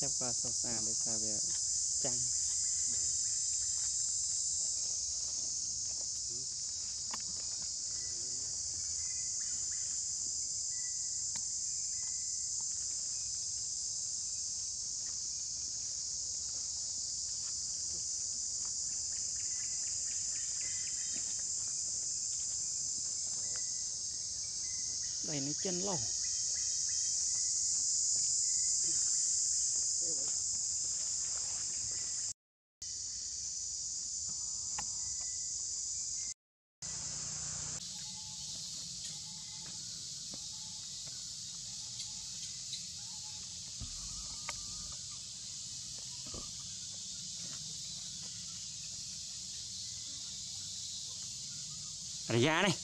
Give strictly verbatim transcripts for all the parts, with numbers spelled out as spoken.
chấp qua sâu xa để sao về trăng đây nó chân lâu ra này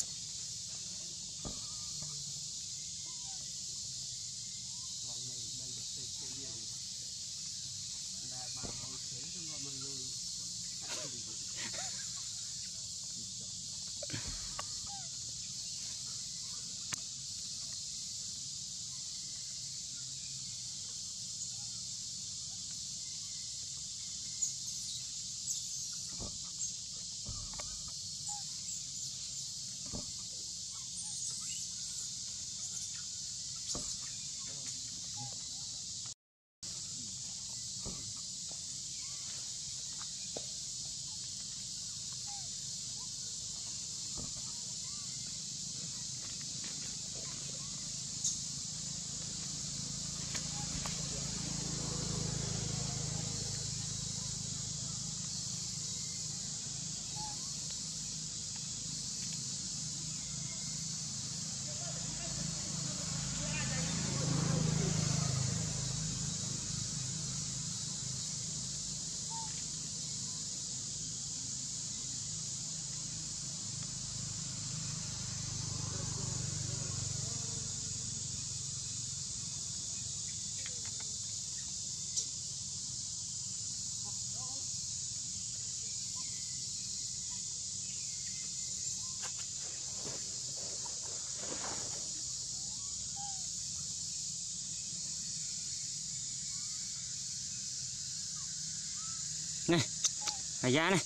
này phải ra này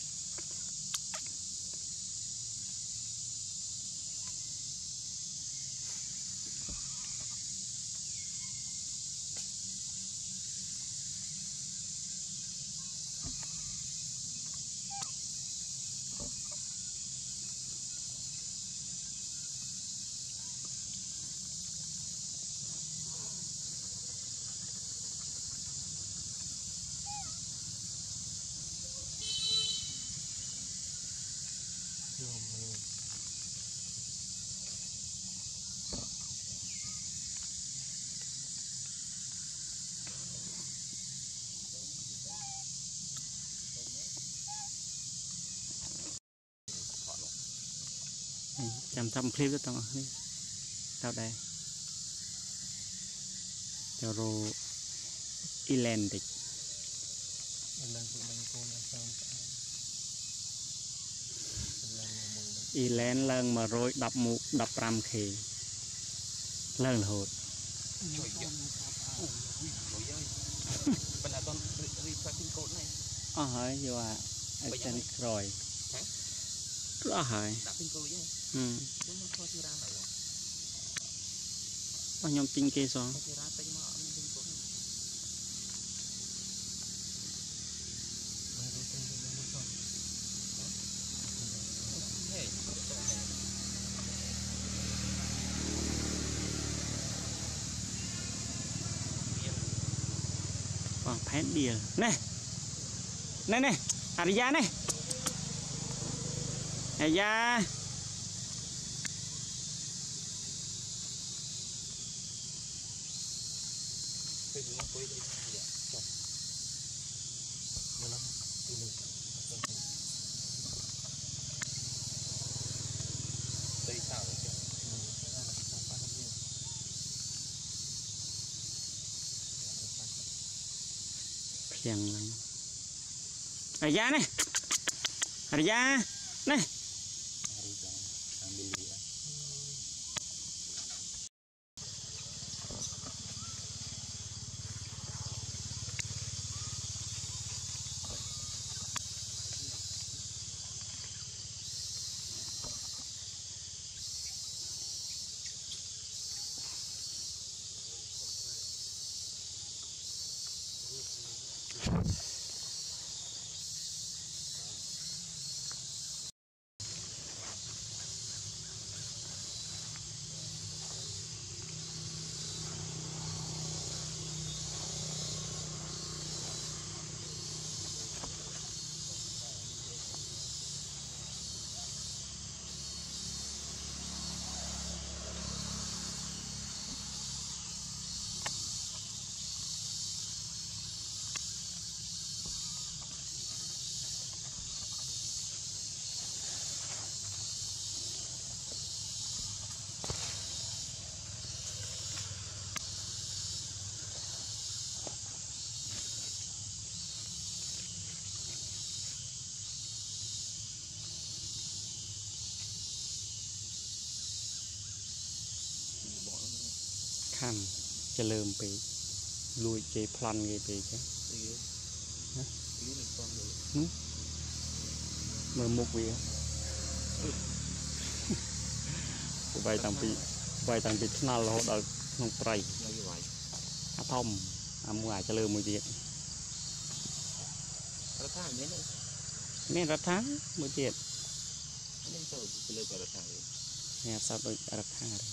chăm chăm clip đó tao này tao đây cho rồi Ireland đi Ireland lần mà rồi đập một đập ram khỉ lần là hột ờ hỏi giờ à anh chân rồi rõ hỏi ừ bao nhiêu tinh kê xong còn phép đìa này này này à đi ra này này ra phiền lắm này ra này này ra này khăn cho lơm bị lùi chế plan nghe bị chứ mơ một việc vài tầng bị vài tầng bị nào là họ không phải à thông à mua cho lơm một việc nên rất tháng một việc nghe sao tôi rất tháng rồi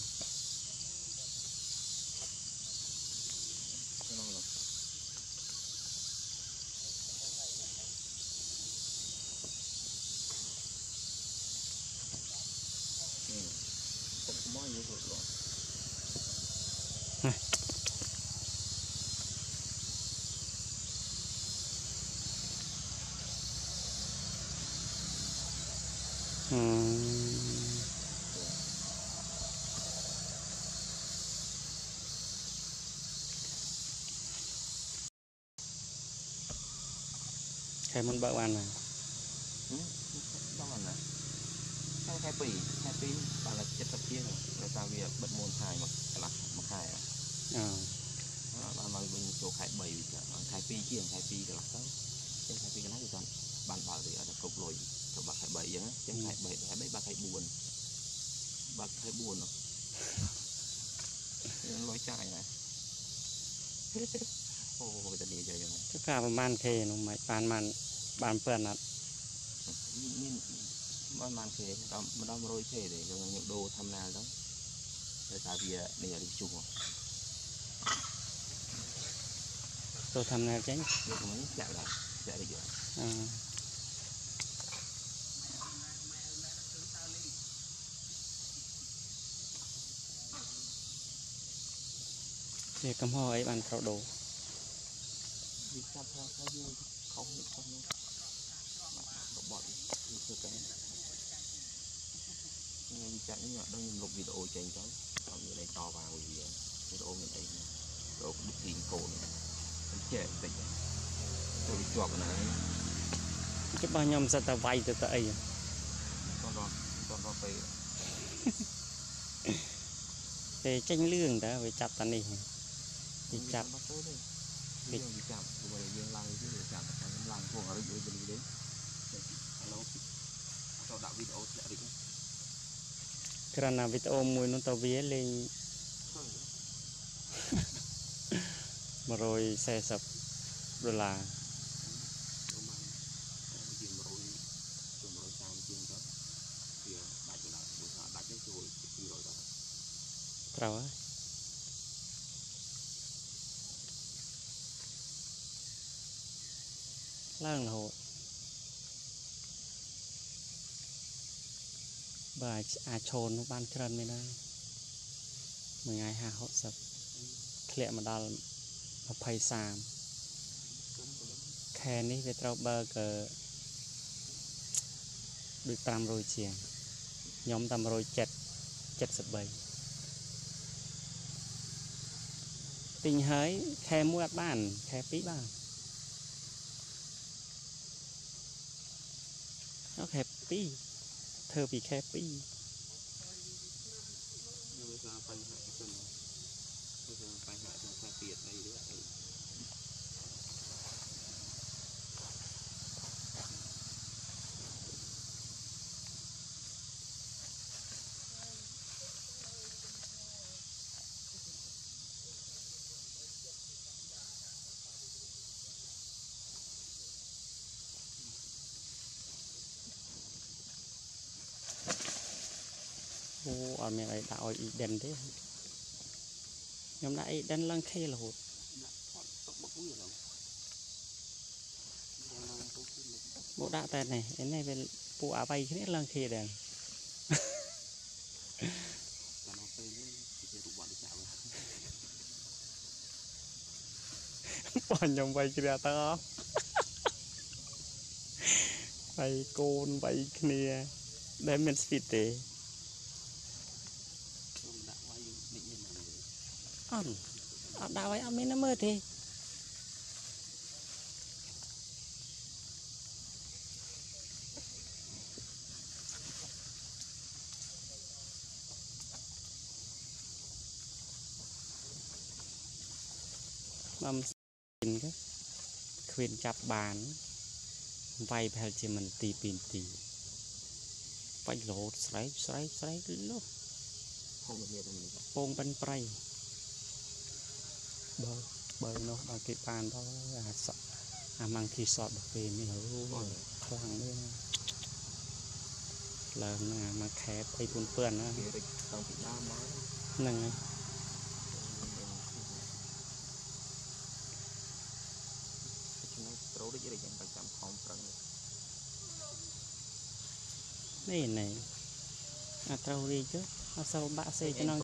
khai món bơ ăn này đó là khai khai pì khai pì và là chất tập chiên rồi ta việc bật môn khai mà là mà khai à và mà mình chỗ khai bảy khai pì chiên khai pì cái là sao trên khai pì cái này thì toàn bàn bảo thì ở cục lồi cho bạc khai bảy á trên khai bảy khai bảy bạc khai buồn bạc khai buồn rồi lối chạy này ôi ta đi chơi rồi tất cả man khê nó mày bàn man bàn phơn ạ มันมันเคยเรามันเราโรยเคยเลยเราอย่างโดทำนาแล้วแต่ตาเบียเนี่ยดิจุกตัวทำนาเจ๊งเดี๋ยวมันแจกเลยแจกได้เยอะเดี๋ยวกำห่อไอ้bànเขาโดดิจับเขาเขาอยู่เขาเขาเขาบอดคือคือกันmình chạy như vậy đang lục video trên cháu còn như này to vào gì video mình đây đồ cũng được tiền cổ này mình trẻ tỉnh tôi bị chuột này cái bao nhiêu sao ta vay từ tới con đó con đó phải về tranh lương đó về chặt ta này đi chặt đi chặt rồi dương lang chứ để chặt cái lang thuộc ở dưới bên đấy hello cho đạo video sẽ đi karena video mùi nó tao vía lên mà rồi xe sập rồi là trâu á lang hồ bà à trồn nó ban trần mới đây mười ngày hà hot sập lẹ mà đào mà pay sàm khe ní về trâu bơ cờ được tam rồi chiềng nhóm tam rồi chật chật sập bầy tình hới khe mua bàn khe phí bàn nó khe phí thơ bị khe phí ô ở miền ấy đạo ý đen thế nhóm đại đen lăng khê là hột bộ đạ tẹt này cái này về bộ áo bay cái này lăng khê đèn bỏ nhóm bay kia tao bay côn bay kia để mình fit thế ăn ăn đào ấy ăn mấy nó mơ thế mâm xin cái khuyên chắp bàn vay phải chỉ mình tì pin tì phải lột sấy sấy sấy lúc bông bên pray bơ bơ nó bằng cái bàn đó là sợ à mang khi sọt được về mới hiểu khoang đấy là mà khép tay buồn phượn á nâng này này à trâu đi chứ à sao bạ xe cho nó